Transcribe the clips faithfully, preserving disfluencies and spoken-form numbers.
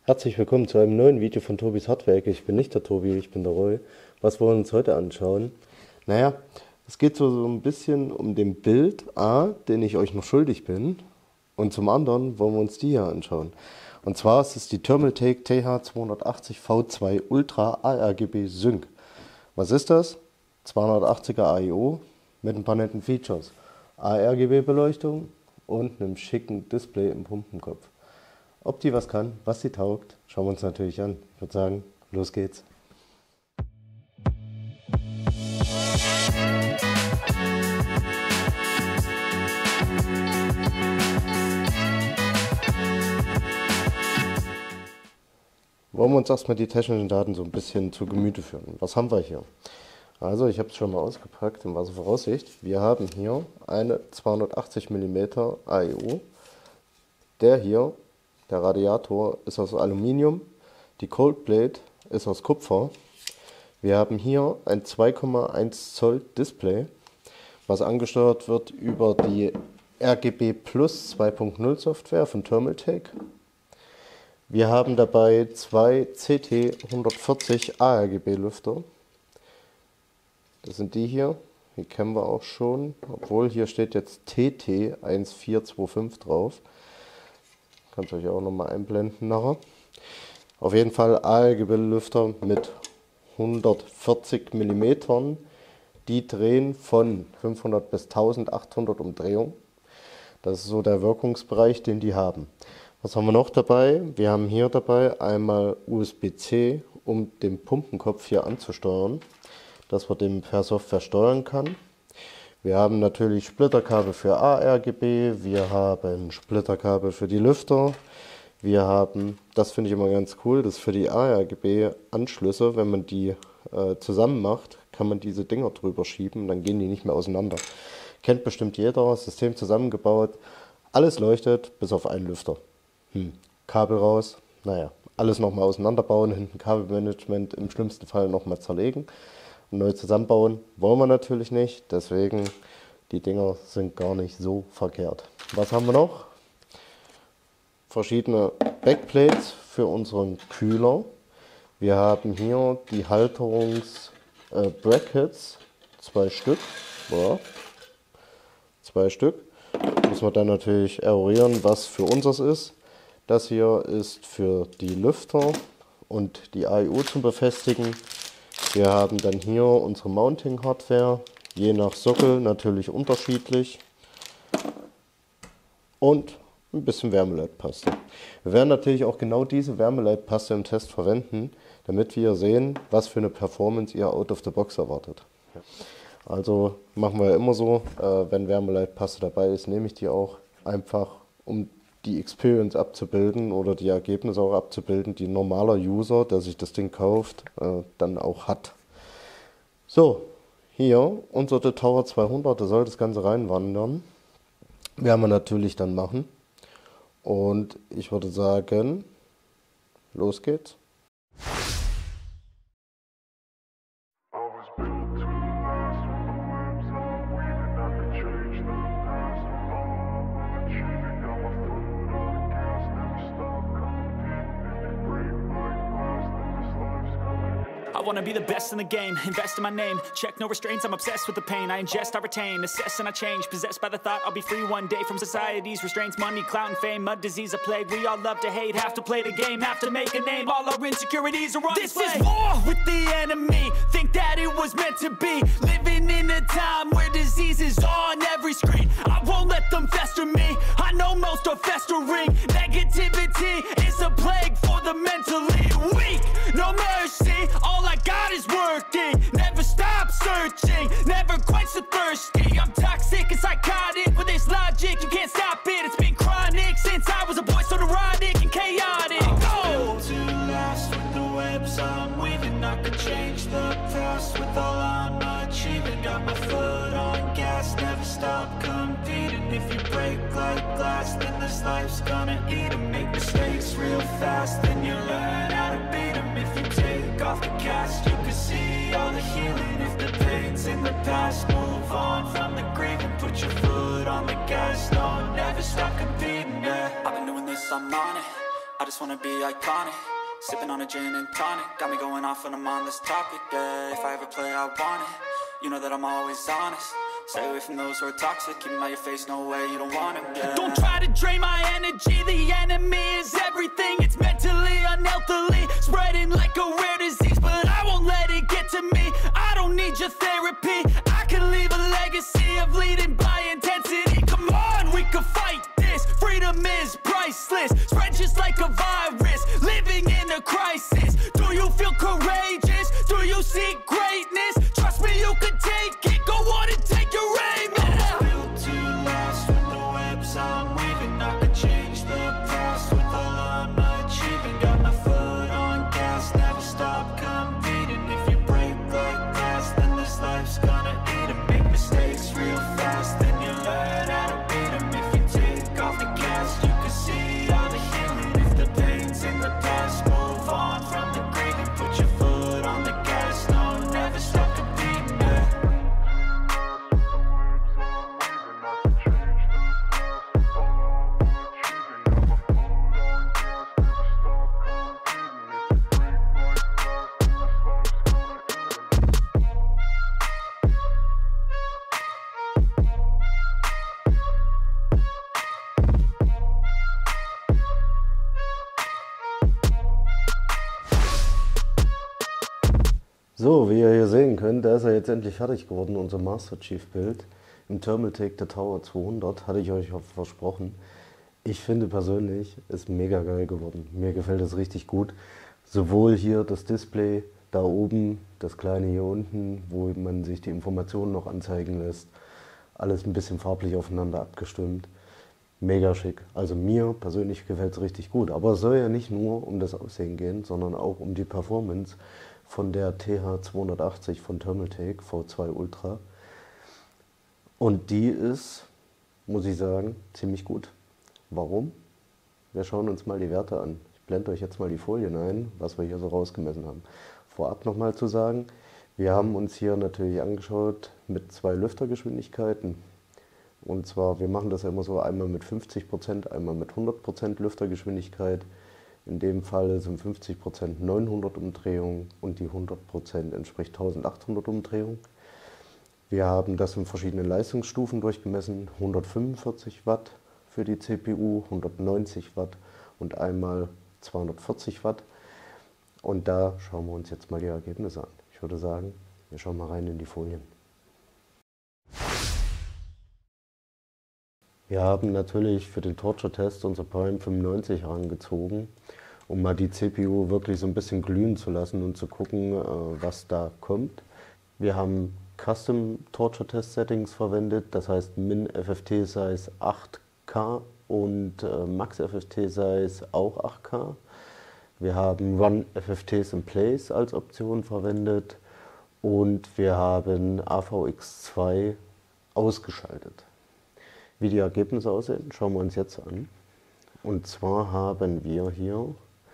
Herzlich willkommen zu einem neuen Video von Tobis Hardwerke. Ich bin nicht der Tobi, ich bin der Roy. Was wollen wir uns heute anschauen? Naja, es geht so, so ein bisschen um den Bild A, den ich euch noch schuldig bin. Und zum anderen wollen wir uns die hier anschauen. Und zwar ist es die Thermaltake T H zweihundertachtzig V zwei Ultra A R G B Sync. Was ist das? zweihundertachtziger A I O mit ein paar netten Features. A R G B Beleuchtung und einem schicken Display im Pumpenkopf. Ob die was kann, was sie taugt, schauen wir uns natürlich an. Ich würde sagen, los geht's. Wollen wir uns erstmal die technischen Daten so ein bisschen zu Gemüte führen. Was haben wir hier? Also ich habe es schon mal ausgepackt in Wasser Voraussicht. Wir haben hier eine zweihundertachtzig Millimeter A I O. Der hier, der Radiator, ist aus Aluminium. Die Coldplate ist aus Kupfer. Wir haben hier ein zwei Komma eins Zoll Display, was angesteuert wird über die R G B Plus zwei Punkt null Software von Thermaltake. Wir haben dabei zwei C T hundertvierzig A R G B Lüfter. Das sind die hier, die kennen wir auch schon, obwohl hier steht jetzt T T eins vier zwei fünf drauf. Kann ich euch auch nochmal einblenden nachher. Auf jeden Fall A R G B Lüfter mit hundertvierzig Millimeter, die drehen von fünfhundert bis eintausendachthundert Umdrehungen. Das ist so der Wirkungsbereich, den die haben. Was haben wir noch dabei? Wir haben hier dabei einmal U S B C, um den Pumpenkopf hier anzusteuern, dass man den per Software steuern kann. Wir haben natürlich Splitterkabel für A R G B, wir haben Splitterkabel für die Lüfter, wir haben, das finde ich immer ganz cool, das ist für die A R G B Anschlüsse, wenn man die äh, zusammen macht, kann man diese Dinger drüber schieben, dann gehen die nicht mehr auseinander. Kennt bestimmt jeder, System zusammengebaut, alles leuchtet, bis auf einen Lüfter. Hm. Kabel raus, naja, alles nochmal auseinanderbauen, hinten Kabelmanagement im schlimmsten Fall nochmal zerlegen. Neu zusammenbauen wollen wir natürlich nicht, deswegen die Dinger sind gar nicht so verkehrt. Was haben wir noch? Verschiedene Backplates für unseren Kühler. Wir haben hier die Halterungsbrackets, äh, zwei Stück. Ja, zwei Stück. Müssen wir dann natürlich eruieren, was für unseres ist. Das hier ist für die Lüfter und die A I O zum Befestigen. Wir haben dann hier unsere Mounting-Hardware, je nach Sockel natürlich unterschiedlich, und ein bisschen Wärmeleitpaste. Wir werden natürlich auch genau diese Wärmeleitpaste im Test verwenden, damit wir sehen, was für eine Performance ihr out of the box erwartet. Also machen wir ja immer so, äh, wenn Wärmeleitpaste dabei ist, nehme ich die auch einfach, um die Experience abzubilden oder die Ergebnisse auch abzubilden, die ein normaler User, der sich das Ding kauft, äh, dann auch hat. So, hier unser Tower zweihundert, da soll das Ganze reinwandern. Werden wir natürlich dann machen. Und ich würde sagen, los geht's. I wanna be the best in the game, invest in my name, check no restraints, I'm obsessed with the pain, I ingest, I retain, assess and I change, possessed by the thought I'll be free one day from society's restraints, money, clout and fame, a disease, a plague, we all love to hate, have to play the game, have to make a name, all our insecurities are on This display. is war with the enemy, think that it was meant to be, living in a time where disease is on every screen, I won't let them fester me, I know most are festering, negativity is a plague for the mentally weak, no mercy, all I got is working, never stop searching, never quite so thirsty, I'm toxic and psychotic, with this logic, you can't stop it, it's been chronic, since I was a boy, so neurotic and chaotic, I'm built to last with the webs I'm weaving, I could change the past with all I'm achieving, got my foot on gas, never stop competing, if you break like glass, then this life's gonna eat 'em, make mistakes real fast, then you learn how to beat 'em, if you take off the cast, you can see all the healing, if the pain's in the past, move on from the grave and put your foot on the gas, no, never stop competing, yeah. I've been doing this, I'm on it, I just wanna be iconic, sipping on a gin and tonic. Got me going off when I'm on this topic, yeah. If I ever play, I want it. You know that I'm always honest. Stay away from those who are toxic. Keep them out your face, no way, you don't want them, yeah. Don't try to drain my energy. The enemy is everything. It's mentally, unhealthily, spreading like a rare disease. But I won't let it get to me. I don't need your therapy. I can leave a legacy of leading by intensity. Come on, we can fight this. Freedom is priceless. Spread just like a virus. Living in a crisis. Do you feel courageous? Do you seek greatness? Trust me, you can take it. Go on and take your aim. Yeah. I'm built to last with the webs I'm weaving. I could change the past with all I'm achieving. Got my foot on gas, never stop competing. If you break like glass, then this life's gonna eat 'em. Make mistakes real fast, then you learn how to beat 'em. If you take off the gas, you can see all the healing. If the pain's in the past, move on from the grave and put your foot on the gas. No, never stop competing, yeah. So, wie ihr hier sehen könnt, da ist er jetzt endlich fertig geworden, unser Master Chief Bild. Im Thermaltake der Tower zweihundert, hatte ich euch auch versprochen. Ich finde persönlich, ist mega geil geworden. Mir gefällt es richtig gut. Sowohl hier das Display, da oben, das kleine hier unten, wo man sich die Informationen noch anzeigen lässt. Alles ein bisschen farblich aufeinander abgestimmt. Mega schick. Also mir persönlich gefällt es richtig gut. Aber es soll ja nicht nur um das Aussehen gehen, sondern auch um die Performance von der T H zweihundertachtzig von Thermaltake V zwei Ultra. Und die ist, muss ich sagen, ziemlich gut. Warum? Wir schauen uns mal die Werte an. Ich blende euch jetzt mal die Folien ein, was wir hier so rausgemessen haben. Vorab nochmal zu sagen, wir haben uns hier natürlich angeschaut mit zwei Lüftergeschwindigkeiten. Und zwar, wir machen das ja immer so einmal mit fünfzig Prozent, einmal mit hundert Prozent Lüftergeschwindigkeit. In dem Fall sind fünfzig Prozent neunhundert Umdrehungen und die hundert Prozent entspricht eintausendachthundert Umdrehungen. Wir haben das in verschiedenen Leistungsstufen durchgemessen, hundertfünfundvierzig Watt für die C P U, hundertneunzig Watt und einmal zweihundertvierzig Watt. Und da schauen wir uns jetzt mal die Ergebnisse an. Ich würde sagen, wir schauen mal rein in die Folien. Wir haben natürlich für den Torture-Test unser Prime fünfundneunzig herangezogen, um mal die C P U wirklich so ein bisschen glühen zu lassen und zu gucken, was da kommt. Wir haben Custom Torture-Test Settings verwendet, das heißt Min F F T Size acht K und Max F F T Size auch acht K. Wir haben Run F F Ts in Place als Option verwendet und wir haben A V X zwei ausgeschaltet. Wie die Ergebnisse aussehen, schauen wir uns jetzt an. Und zwar haben wir hier,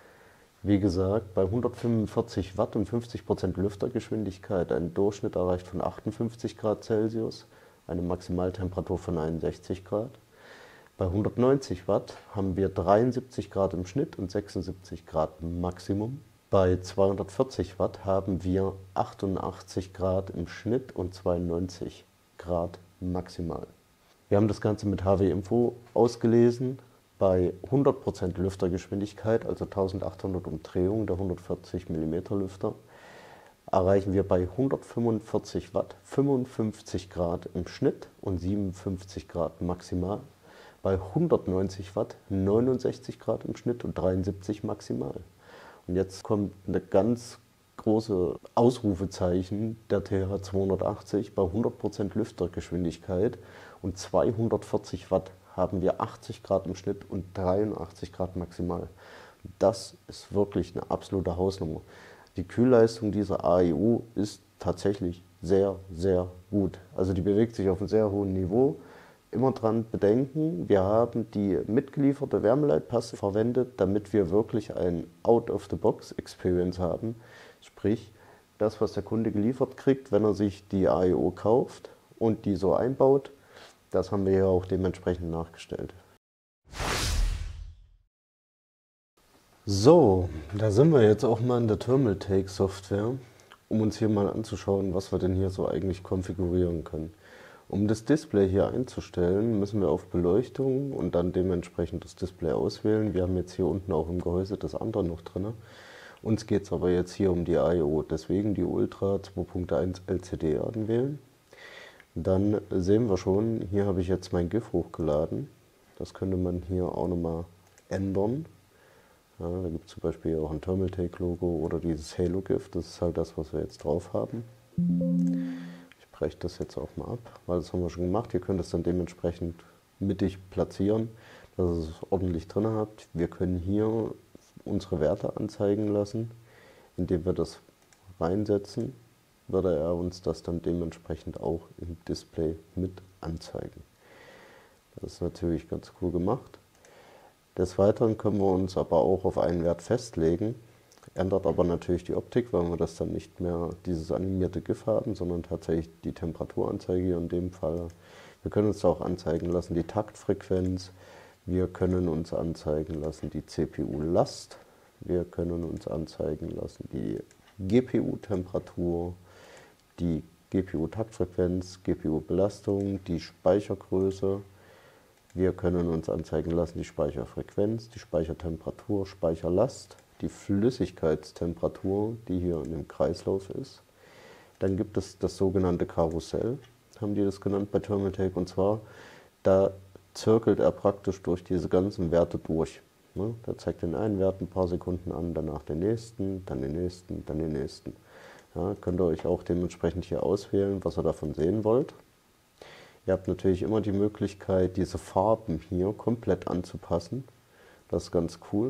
wie gesagt, bei hundertfünfundvierzig Watt und fünfzig Prozent Lüftergeschwindigkeit einen Durchschnitt erreicht von achtundfünfzig Grad Celsius, eine Maximaltemperatur von einundsechzig Grad. Bei hundertneunzig Watt haben wir dreiundsiebzig Grad im Schnitt und sechsundsiebzig Grad Maximum. Bei zweihundertvierzig Watt haben wir achtundachtzig Grad im Schnitt und zweiundneunzig Grad maximal. Wir haben das Ganze mit H W Info ausgelesen. Bei hundert Prozent Lüftergeschwindigkeit, also eintausendachthundert Umdrehungen, der hundertvierzig Millimeter Lüfter, erreichen wir bei hundertfünfundvierzig Watt fünfundfünfzig Grad im Schnitt und siebenundfünfzig Grad maximal. Bei hundertneunzig Watt neunundsechzig Grad im Schnitt und dreiundsiebzig maximal. Und jetzt kommt eine ganz große Ausrufezeichen der T H zweihundertachtzig. Bei hundert Prozent Lüftergeschwindigkeit und zweihundertvierzig Watt haben wir achtzig Grad im Schnitt und dreiundachtzig Grad maximal. Das ist wirklich eine absolute Hausnummer. Die Kühlleistung dieser A E U ist tatsächlich sehr, sehr gut. Also die bewegt sich auf einem sehr hohen Niveau. Immer dran bedenken, wir haben die mitgelieferte Wärmeleitpaste verwendet, damit wir wirklich ein Out-of-the-Box-Experience haben. Sprich, das, was der Kunde geliefert kriegt, wenn er sich die A E U kauft und die so einbaut, das haben wir hier auch dementsprechend nachgestellt. So, da sind wir jetzt auch mal in der Thermaltake Software, um uns hier mal anzuschauen, was wir denn hier so eigentlich konfigurieren können. Um das Display hier einzustellen, müssen wir auf Beleuchtung und dann dementsprechend das Display auswählen. Wir haben jetzt hier unten auch im Gehäuse das andere noch drin. Uns geht es aber jetzt hier um die I O, deswegen die Ultra zwei Punkt eins L C D anwählen. Dann sehen wir schon, hier habe ich jetzt mein GIF hochgeladen. Das könnte man hier auch nochmal ändern. Ja, da gibt es zum Beispiel auch ein Thermaltake-Logo oder dieses Halo-GIF. Das ist halt das, was wir jetzt drauf haben. Ich breche das jetzt auch mal ab, weil das haben wir schon gemacht. Ihr könnt es dann dementsprechend mittig platzieren, dass ihr es ordentlich drin habt. Wir können hier unsere Werte anzeigen lassen. Indem wir das reinsetzen, würde er uns das dann dementsprechend auch im Display mit anzeigen. Das ist natürlich ganz cool gemacht. Des Weiteren können wir uns aber auch auf einen Wert festlegen, ändert aber natürlich die Optik, weil wir das dann nicht mehr dieses animierte GIF haben, sondern tatsächlich die Temperaturanzeige hier in dem Fall. Wir können uns auch anzeigen lassen die Taktfrequenz, wir können uns anzeigen lassen die C P U-Last, wir können uns anzeigen lassen die G P U-Temperatur, die G P U-Taktfrequenz, G P U-Belastung, die Speichergröße. Wir können uns anzeigen lassen die Speicherfrequenz, die Speichertemperatur, Speicherlast, die Flüssigkeitstemperatur, die hier in dem Kreislauf ist. Dann gibt es das sogenannte Karussell, haben die das genannt bei Thermaltake, und zwar, da zirkelt er praktisch durch diese ganzen Werte durch. Ne? Der zeigt den einen Wert ein paar Sekunden an, danach den nächsten, dann den nächsten, dann den nächsten. Ja, könnt ihr euch auch dementsprechend hier auswählen, was ihr davon sehen wollt. Ihr habt natürlich immer die Möglichkeit, diese Farben hier komplett anzupassen. Das ist ganz cool.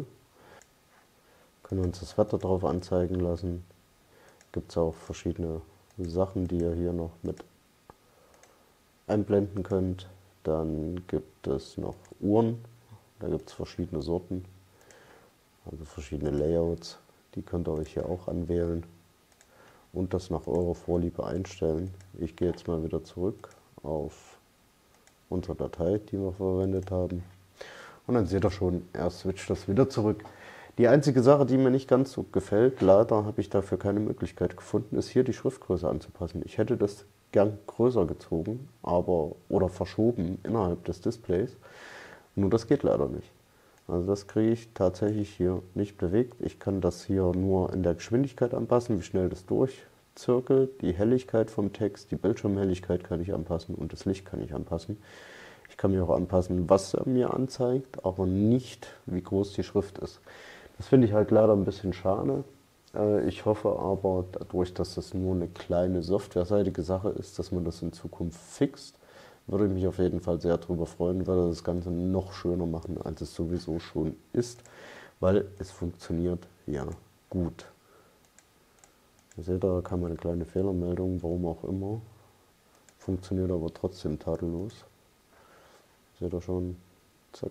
Können uns das Wetter drauf anzeigen lassen. Gibt es auch verschiedene Sachen, die ihr hier noch mit einblenden könnt. Dann gibt es noch Uhren. Da gibt es verschiedene Sorten, also verschiedene Layouts. Die könnt ihr euch hier auch anwählen und das nach eurer Vorliebe einstellen. Ich gehe jetzt mal wieder zurück auf unsere Datei, die wir verwendet haben. Und dann seht ihr schon, er switcht das wieder zurück. Die einzige Sache, die mir nicht ganz so gefällt, leider habe ich dafür keine Möglichkeit gefunden, ist hier die Schriftgröße anzupassen. Ich hätte das gern größer gezogen, aber oder verschoben innerhalb des Displays. Nur das geht leider nicht. Also das kriege ich tatsächlich hier nicht bewegt. Ich kann das hier nur in der Geschwindigkeit anpassen, wie schnell das durchzirkelt. Die Helligkeit vom Text, die Bildschirmhelligkeit kann ich anpassen und das Licht kann ich anpassen. Ich kann mir auch anpassen, was er mir anzeigt, aber nicht, wie groß die Schrift ist. Das finde ich halt leider ein bisschen schade. Ich hoffe aber, dadurch, dass das nur eine kleine softwareseitige Sache ist, dass man das in Zukunft fixt. Würde ich mich auf jeden Fall sehr darüber freuen, würde das Ganze noch schöner machen, als es sowieso schon ist, weil es funktioniert ja gut. Ihr seht, da kam eine kleine Fehlermeldung, warum auch immer. Funktioniert aber trotzdem tadellos. Seht ihr schon, zack.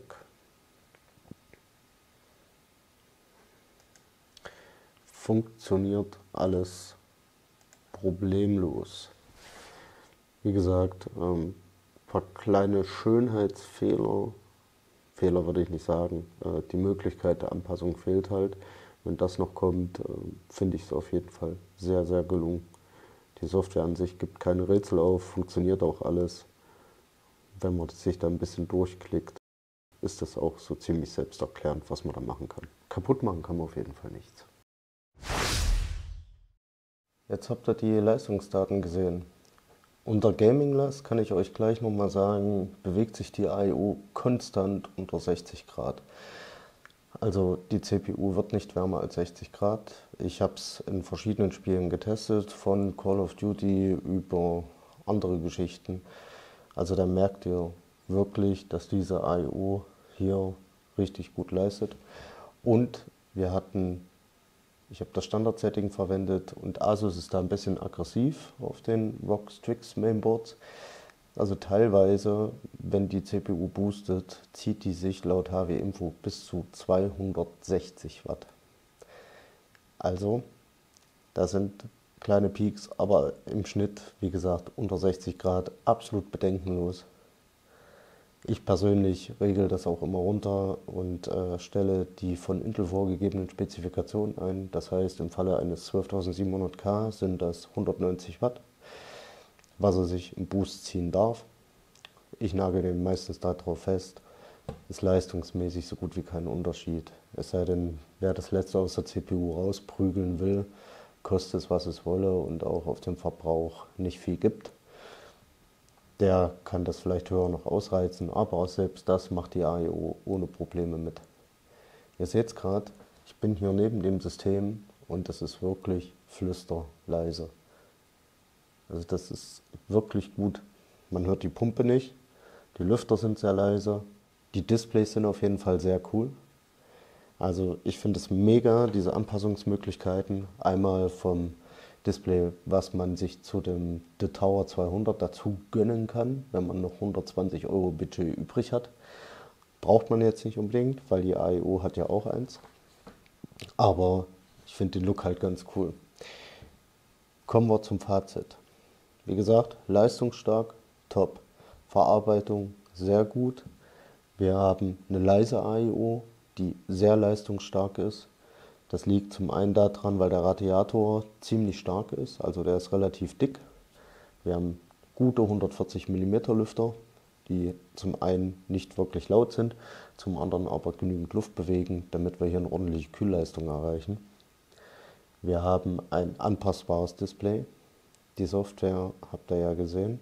Funktioniert alles problemlos. Wie gesagt, ähm, paar kleine Schönheitsfehler, Fehler würde ich nicht sagen, äh, die Möglichkeit der Anpassung fehlt halt. Wenn das noch kommt, äh, finde ich es auf jeden Fall sehr, sehr gelungen. Die Software an sich gibt keine Rätsel auf, funktioniert auch alles. Wenn man sich da ein bisschen durchklickt, ist das auch so ziemlich selbsterklärend, was man da machen kann. Kaputt machen kann man auf jeden Fall nichts. Jetzt habt ihr die Leistungsdaten gesehen. Unter Gaming Last kann ich euch gleich nochmal sagen, bewegt sich die I O konstant unter sechzig Grad. Also die C P U wird nicht wärmer als sechzig Grad. Ich habe es in verschiedenen Spielen getestet, von Call of Duty über andere Geschichten. Also da merkt ihr wirklich, dass diese I O hier richtig gut leistet. Und wir hatten... Ich habe das Standard-Setting verwendet und Asus ist da ein bisschen aggressiv auf den R O G Strix Mainboards. Also teilweise, wenn die C P U boostet, zieht die sich laut H W Info bis zu zweihundertsechzig Watt. Also, das sind kleine Peaks, aber im Schnitt, wie gesagt, unter sechzig Grad absolut bedenkenlos. Ich persönlich regle das auch immer runter und äh, stelle die von Intel vorgegebenen Spezifikationen ein. Das heißt, im Falle eines zwölftausendsiebenhundert K sind das hundertneunzig Watt, was er sich im Boost ziehen darf. Ich nagel den meistens darauf fest, ist leistungsmäßig so gut wie kein Unterschied. Es sei denn, wer das letzte aus der C P U rausprügeln will, kostet es, was es wolle und auch auf den Verbrauch nicht viel gibt. Der kann das vielleicht höher noch ausreizen, aber auch selbst das macht die A E O ohne Probleme mit. Ihr seht es gerade, ich bin hier neben dem System und das ist wirklich flüsterleise. Also das ist wirklich gut. Man hört die Pumpe nicht, die Lüfter sind sehr leise, die Displays sind auf jeden Fall sehr cool. Also ich finde es mega, diese Anpassungsmöglichkeiten, einmal vom Display, was man sich zu dem The Tower zweihundert dazu gönnen kann, wenn man noch hundertzwanzig Euro Budget übrig hat. Braucht man jetzt nicht unbedingt, weil die A E O hat ja auch eins. Aber ich finde den Look halt ganz cool. Kommen wir zum Fazit. Wie gesagt, leistungsstark, top. Verarbeitung sehr gut. Wir haben eine leise A E O, die sehr leistungsstark ist. Das liegt zum einen daran, weil der Radiator ziemlich stark ist, also der ist relativ dick. Wir haben gute hundertvierzig Millimeter Lüfter, die zum einen nicht wirklich laut sind, zum anderen aber genügend Luft bewegen, damit wir hier eine ordentliche Kühlleistung erreichen. Wir haben ein anpassbares Display. Die Software habt ihr ja gesehen.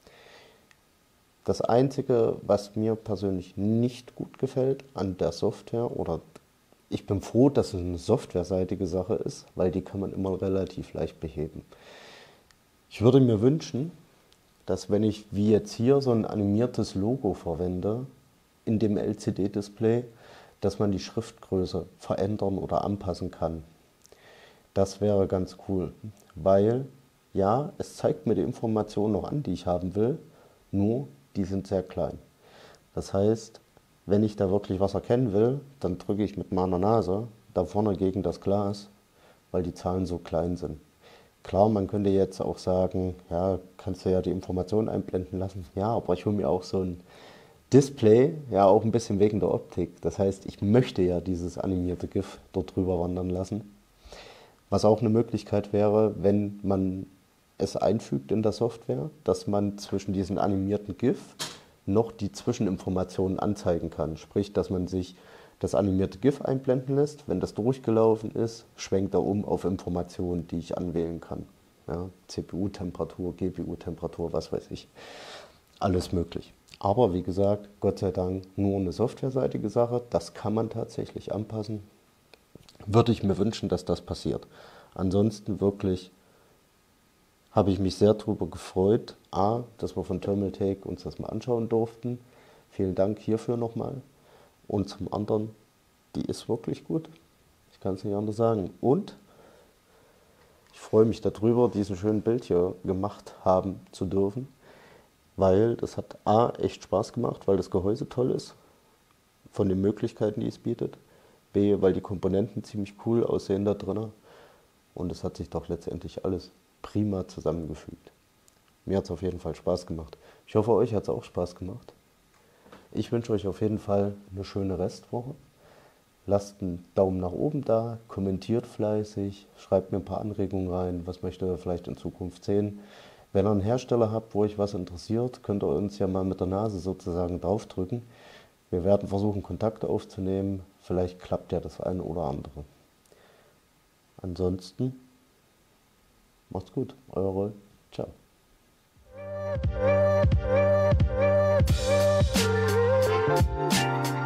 Das Einzige, was mir persönlich nicht gut gefällt an der Software, oder ich bin froh, dass es eine softwareseitige Sache ist, weil die kann man immer relativ leicht beheben. Ich würde mir wünschen, dass wenn ich wie jetzt hier so ein animiertes Logo verwende in dem L C D-Display, dass man die Schriftgröße verändern oder anpassen kann. Das wäre ganz cool, weil ja, es zeigt mir die Informationen noch an, die ich haben will, nur die sind sehr klein. Das heißt, wenn ich da wirklich was erkennen will, dann drücke ich mit meiner Nase da vorne gegen das Glas, weil die Zahlen so klein sind. Klar, man könnte jetzt auch sagen, ja, kannst du ja die Informationen einblenden lassen. Ja, aber ich hole mir auch so ein Display, ja auch ein bisschen wegen der Optik. Das heißt, ich möchte ja dieses animierte GIF dort drüber wandern lassen. Was auch eine Möglichkeit wäre, wenn man es einfügt in der Software, dass man zwischen diesen animierten GIF noch die Zwischeninformationen anzeigen kann. Sprich, dass man sich das animierte GIF einblenden lässt. Wenn das durchgelaufen ist, schwenkt er um auf Informationen, die ich anwählen kann. Ja, C P U-Temperatur, G P U-Temperatur, was weiß ich. Alles möglich. Aber wie gesagt, Gott sei Dank nur eine softwareseitige Sache. Das kann man tatsächlich anpassen. Würde ich mir wünschen, dass das passiert. Ansonsten wirklich habe ich mich sehr darüber gefreut, a, dass wir von Thermaltake uns das mal anschauen durften. Vielen Dank hierfür nochmal. Und zum anderen, die ist wirklich gut. Ich kann es nicht anders sagen. Und ich freue mich darüber, diesen schönen Bild hier gemacht haben zu dürfen, weil das hat a, echt Spaß gemacht, weil das Gehäuse toll ist, von den Möglichkeiten, die es bietet. B, weil die Komponenten ziemlich cool aussehen da drin. Und es hat sich doch letztendlich alles prima zusammengefügt. Mir hat es auf jeden Fall Spaß gemacht. Ich hoffe, euch hat es auch Spaß gemacht. Ich wünsche euch auf jeden Fall eine schöne Restwoche. Lasst einen Daumen nach oben da, kommentiert fleißig, schreibt mir ein paar Anregungen rein, was möchtet ihr vielleicht in Zukunft sehen. Wenn ihr einen Hersteller habt, wo euch was interessiert, könnt ihr uns ja mal mit der Nase sozusagen draufdrücken. Wir werden versuchen, Kontakte aufzunehmen. Vielleicht klappt ja das eine oder andere. Ansonsten macht's gut, euer Roll. Ciao. We'll be right back.